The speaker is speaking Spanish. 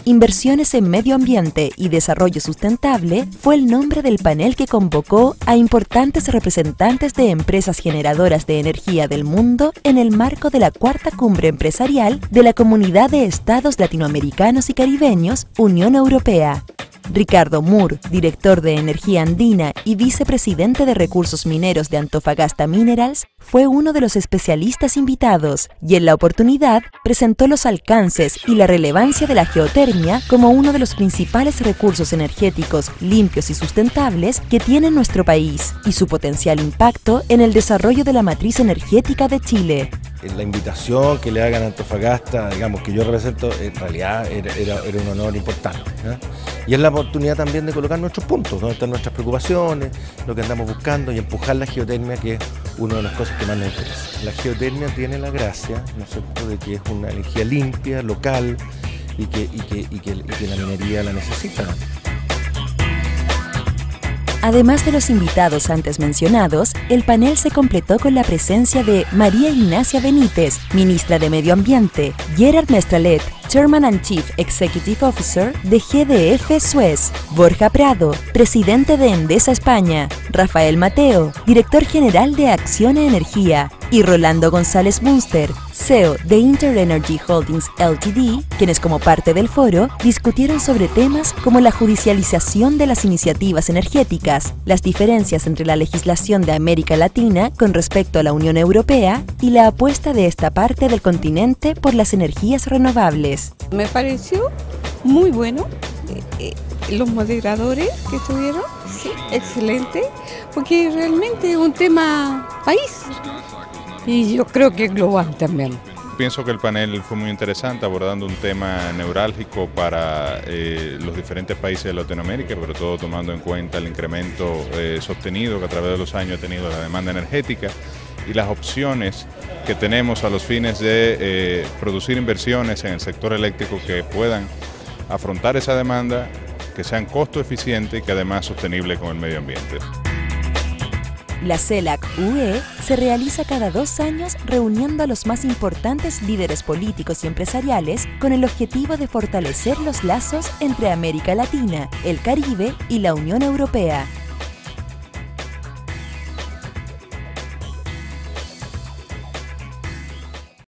Inversiones en Medio Ambiente y Desarrollo Sustentable fue el nombre del panel que convocó a importantes representantes de empresas generadoras de energía del mundo en el marco de la Cuarta Cumbre Empresarial de la Comunidad de Estados Latinoamericanos y Caribeños, Unión Europea. Ricardo Moore, director de Energía Andina y vicepresidente de Recursos Mineros de Antofagasta Minerals, fue uno de los especialistas invitados y en la oportunidad presentó los alcances y la relevancia de la geotermia como uno de los principales recursos energéticos limpios y sustentables que tiene nuestro país y su potencial impacto en el desarrollo de la matriz energética de Chile. La invitación que le hagan a Antofagasta, digamos, que yo represento, en realidad era un honor importante, ¿eh? Y es la oportunidad también de colocar nuestros puntos, donde están nuestras preocupaciones, lo que andamos buscando y empujar la geotermia, que es una de las cosas que más nos interesa. La geotermia tiene la gracia, ¿no es cierto?, de que es una energía limpia, local y que la minería la necesita. Además de los invitados antes mencionados, el panel se completó con la presencia de María Ignacia Benítez, ministra de Medio Ambiente, Gerard Mestralet, Chairman and Chief Executive Officer de GDF Suez, Borja Prado, presidente de Endesa España, Rafael Mateo, director general de Acciona Energía, y Rolando González Bunster, CEO de InterEnergy Holdings Ltd., quienes como parte del foro discutieron sobre temas como la judicialización de las iniciativas energéticas, las diferencias entre la legislación de América Latina con respecto a la Unión Europea y la apuesta de esta parte del continente por las energías renovables. Me pareció muy bueno, los moderadores que estuvieron, sí, excelente, porque realmente es un tema país. Y yo creo que es global también. Pienso que el panel fue muy interesante, abordando un tema neurálgico para los diferentes países de Latinoamérica, pero todo tomando en cuenta el incremento sostenido que a través de los años ha tenido la demanda energética y las opciones que tenemos a los fines de producir inversiones en el sector eléctrico que puedan afrontar esa demanda, que sean costo eficientes y que además sostenible con el medio ambiente. La CELAC-UE se realiza cada 2 años reuniendo a los más importantes líderes políticos y empresariales con el objetivo de fortalecer los lazos entre América Latina, el Caribe y la Unión Europea.